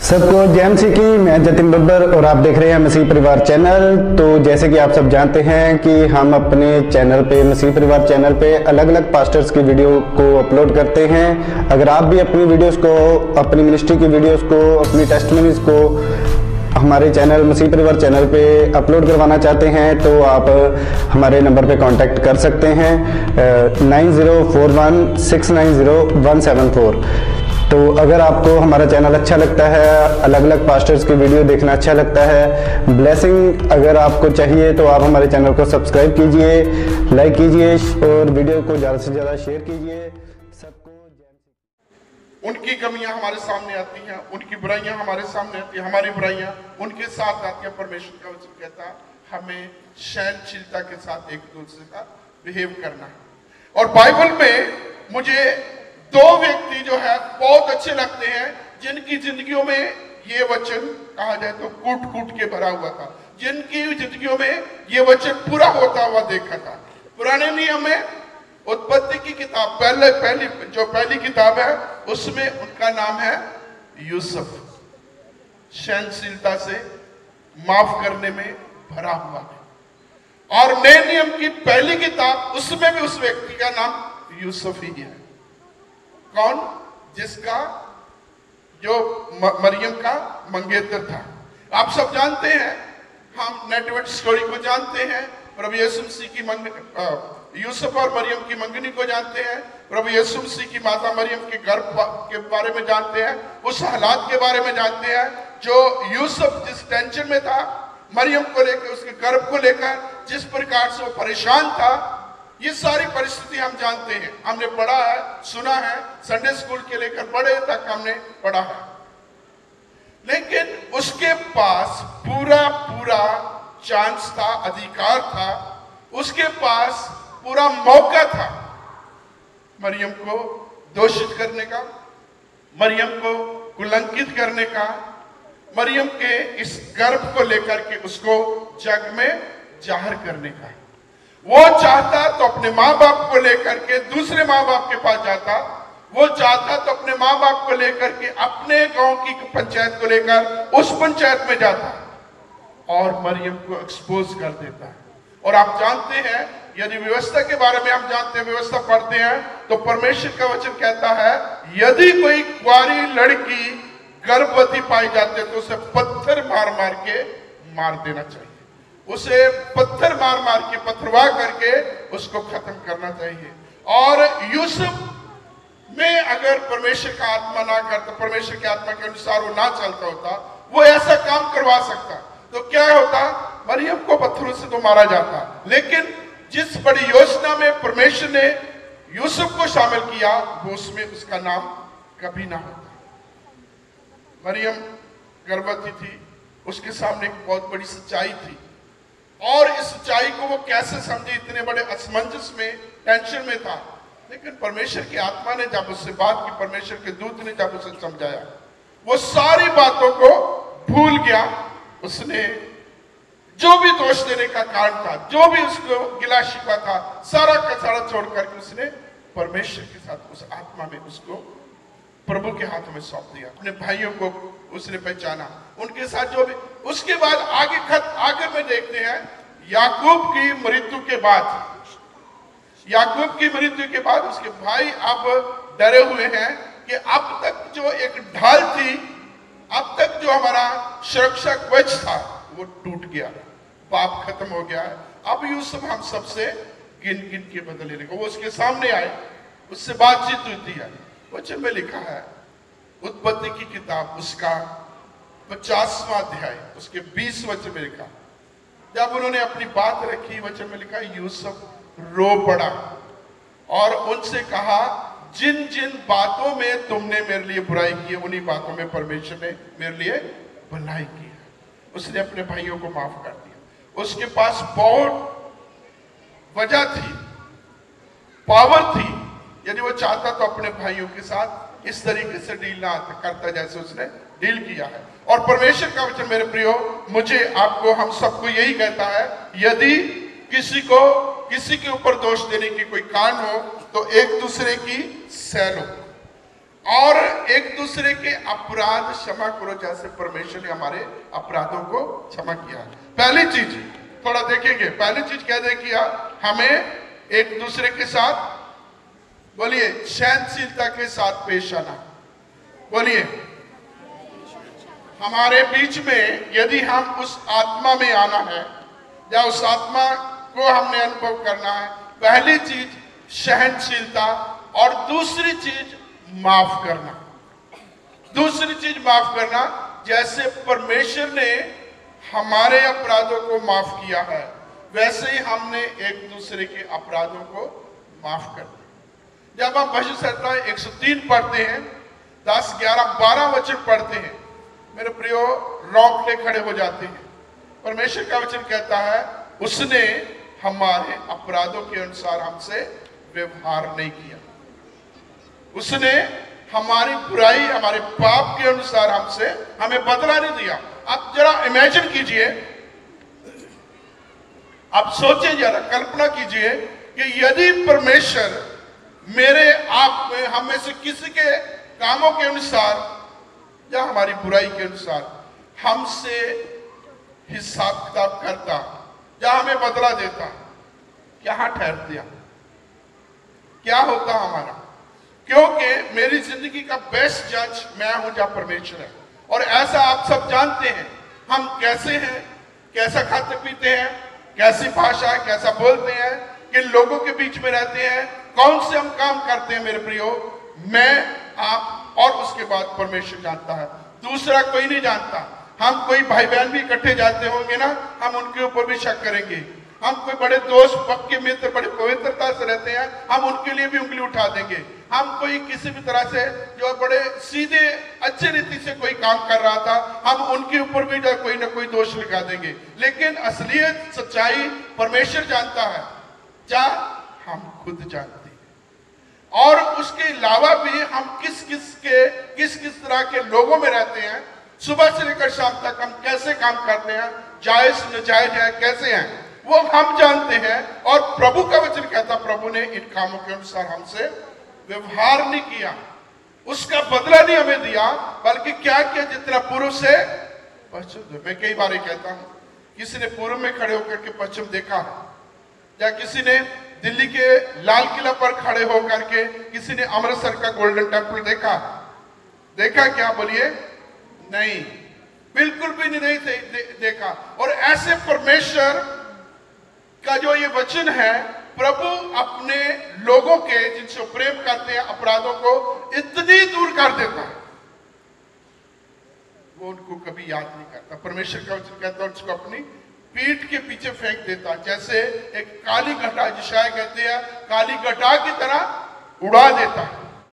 सबको जय मसीह की। मैं जतिन बब्बर और आप देख रहे हैं मसीह परिवार चैनल। तो जैसे कि आप सब जानते हैं कि हम अपने चैनल पे, मसीह परिवार चैनल पे अलग अलग पास्टर्स की वीडियो को अपलोड करते हैं। अगर आप भी अपनी वीडियोस को, अपनी मिनिस्ट्री की वीडियोस को, अपनी टेस्टिमनीज को हमारे चैनल, मसीह परिवार चैनल पे अपलोड करवाना चाहते हैं तो आप हमारे नंबर पे कांटेक्ट कर सकते हैं 9041690174। तो अगर आपको हमारा चैनल अच्छा लगता है, अलग अलग पास्टर्स की वीडियो देखना अच्छा लगता है, ब्लेसिंग अगर आपको चाहिए तो आप हमारे चैनल को सब्सक्राइब कीजिए, लाइक कीजिए और वीडियो को ज़्यादा से ज़्यादा शेयर कीजिए। सबको उनकी कमियां हमारे सामने आती हैं, उनकी बुराइयां हमारे सामने आती हैं, हमारी बुराइयां उनके साथ आती हैं। परमेश्वर का वचन कहता है हमें सहनशीलता के साथ एक दूसरे का बिहेव करना है। और बाइबल में मुझे दो व्यक्ति जो है बहुत अच्छे लगते हैं जिनकी जिंदगियों में ये वचन कहा जाए तो कूट कूट के भरा हुआ था, जिनकी जिंदगियों में ये वचन पूरा होता हुआ देखा था। पुराने नियम में उत्पत्ति की किताब पहली किताब है, उसमें उनका नाम है यूसुफ। सहनशीलता से माफ करने में भरा हुआ है। और नए नियम की पहली किताब, उसमें भी उस व्यक्ति का नाम यूसुफ ही है। कौन? जिसका जो मरियम का मंगेतर था। आप सब जानते हैं, हम नेटवर्क स्टोरी को जानते हैं, प्रभु यीशु मसीह की यूसुफ और मरियम की मंगनी को जानते हैं, प्रभु यीशु मसीह की माता मरियम के गर्भ के बारे में जानते हैं, उस हालात के बारे में जानते हैं जो यूसुफ जिस टेंशन में था मरियम को लेकर, उसके गर्भ को लेकर जिस प्रकार से वो परेशान था, ये सारी परिस्थिति हम जानते हैं, हमने पढ़ा है, सुना है, संडे स्कूल के लेकर बड़े तक हमने पढ़ा है। लेकिन उसके पास पूरा चांस था, अधिकार था, उसके पास पूरा मौका था मरियम को दोषित करने का, मरियम को कुलंकित करने का, मरियम के इस गर्भ को लेकर के उसको जग में जाहिर करने का। वो चाहता तो अपने माँ बाप को लेकर के दूसरे माँ बाप के पास जाता, वो चाहता तो अपने माँ बाप को लेकर के अपने गांव की पंचायत को लेकर उस पंचायत में जाता और मरियम को एक्सपोज कर देता। और आप जानते हैं, यदि व्यवस्था के बारे में हम जानते हैं, व्यवस्था पढ़ते हैं तो परमेश्वर का वचन कहता है यदि कोई कुंवारी लड़की गर्भवती पाई जाती है तो उसे पत्थर मार मार के मार देना चाहिए, उसे पत्थर मार मार के, पथरवा करके उसको खत्म करना चाहिए। और यूसुफ में अगर परमेश्वर का आत्मा ना करता, परमेश्वर की आत्मा के अनुसार वो ना चलता होता, वो ऐसा काम करवा सकता तो क्या होता? मरियम को पत्थरों से तो मारा जाता। लेकिन जिस बड़ी योजना में परमेश्वर ने यूसुफ को शामिल किया, वो उसमें उसका नाम कभी ना होता। मरियम गर्भवती थी, उसके सामने एक बहुत बड़ी सच्चाई थी और इस सच्चाई को वो कैसे समझे, इतने बड़े असमंजस में, टेंशन में था। लेकिन परमेश्वर की आत्मा ने जब उससे बात की, परमेश्वर के दूत ने जब उसे समझाया, वो सारी बातों को भूल गया। उसने जो भी दोष देने का कारण था, जो भी उसको गिला शिकवा था, सारा का सारा छोड़ करके उसने परमेश्वर के साथ उस आत्मा में उसको प्रभु के हाथों में सौंप दिया। अपने भाइयों को उसने पहचाना, उनके साथ जो भी। उसके बाद आगे में देखते हैं याकूब की मृत्यु के बाद उसके भाई अब डरे हुए हैं कि अब तक जो एक ढाल थी, अब तक जो हमारा सुरक्षा कवच था वो टूट गया, पाप खत्म हो गया है। अब यूसुफ हम सबसे गिन गिन के बदले लेगा। वो उसके सामने आए, उससे बातचीत होती है। वचन में लिखा है, उत्पत्ति की किताब उसका 50वां अध्याय उसके 20 वचन में लिखा, जब उन्होंने अपनी बात रखी, वचन में लिखा यूसुफ रो पड़ा और उनसे कहा जिन जिन बातों में तुमने मेरे लिए बुराई की है, उन्हीं बातों में परमेश्वर ने मेरे लिए भलाई की है। उसने अपने भाइयों को माफ कर दिया। उसके पास बहुत वजह थी, पावर थी, यदि वो चाहता तो अपने भाइयों के साथ इस तरीके से डील ना करता जैसे उसने डील किया है। और परमेश्वर का वचन मेरे प्रियो, मुझे, आपको, हम सबको यही कहता है, यदि किसी के ऊपर दोष देने की कोई कारण हो तो एक दूसरे की सह लो। और एक दूसरे के अपराध क्षमा करो जैसे परमेश्वर ने हमारे अपराधों को क्षमा किया। पहली चीज थोड़ा देखेंगे, पहली चीज क्या दे किया, हमें एक दूसरे के साथ, बोलिए, सहनशीलता के साथ पेश आना। बोलिए, हमारे बीच में यदि हम उस आत्मा में आना है या उस आत्मा को हमने अनुभव करना है, पहली चीज सहनशीलता और दूसरी चीज माफ करना। दूसरी चीज माफ करना, जैसे परमेश्वर ने हमारे अपराधों को माफ किया है वैसे ही हमने एक दूसरे के अपराधों को माफ कर दिया। जब हम भजन संहिता 103 पढ़ते हैं, 10, 11, 12 वचन पढ़ते हैं, मेरे प्रियो रोंगटे खड़े हो जाते हैं। परमेश्वर का वचन कहता है उसने हमारे अपराधों के अनुसार हमसे व्यवहार नहीं किया, उसने हमारी बुराई, हमारे पाप के अनुसार हमें बदला नहीं दिया। अब जरा इमेजिन कीजिए, अब सोचिए, जरा कल्पना कीजिए कि यदि परमेश्वर मेरे आप में, हम में से किसी के कामों के अनुसार या हमारी बुराई के अनुसार हमसे हिसाब किताब करता या हमें बदला देता, क्या ठहरता, क्या होता हमारा? क्योंकि मेरी जिंदगी का बेस्ट जज मैं हूं जहां परमेश्वर है। और ऐसा आप सब जानते हैं हम कैसे हैं, कैसा खाते पीते हैं, कैसी भाषा है, कैसा बोलते हैं, किन लोगों के बीच में रहते हैं, कौन से हम काम करते हैं। मेरे प्रियो, मैं, आप और उसके बाद परमेश्वर जानता है, दूसरा कोई नहीं जानता। हम कोई भाई बहन भी इकट्ठे जाते होंगे ना, हम उनके ऊपर भी शक करेंगे। हम कोई बड़े दोस्त, पक्के मित्र, बड़े पवित्रता से रहते हैं, हम उनके लिए भी उंगली उठा देंगे। हम कोई किसी भी तरह से जो बड़े सीधे अच्छे रीति से कोई काम कर रहा था, हम उनके ऊपर भी कोई ना कोई दोष लगा देंगे। लेकिन असलियत, सच्चाई परमेश्वर जानता है, क्या हम खुद जानते हैं। और उसके अलावा भी हम किस किस तरह के लोगों में रहते हैं, सुबह से लेकर शाम तक हम कैसे काम करते हैं, जायज नाजायज है, कैसे हैं, वो हम जानते हैं। और प्रभु का वचन कहता, प्रभु ने इन कामों के अनुसार हमसे व्यवहार नहीं किया, उसका बदला नहीं हमें दिया, बल्कि क्या किया, जितना पूर्व से पश्चिम। मैं कई बार कहता हूं, किसी ने पूर्व में खड़े होकर के पश्चिम देखा, या किसी ने दिल्ली के लाल किला पर खड़े होकर के किसी ने अमृतसर का गोल्डन टेम्पल देखा क्या? बोलिए, नहीं, बिल्कुल भी नहीं देखा। और ऐसे परमेश्वर का जो ये वचन है, प्रभु अपने लोगों के जिनसे प्रेम करते हैं अपराधों को इतनी दूर कर देता है, वो उनको कभी याद नहीं करता। परमेश्वर का वचन कहता है उसको अपनी पीठ के पीछे फेंक देता, जैसे एक काली घटा, जिशाया कहते हैं, काली घटा की तरह उड़ा देता है।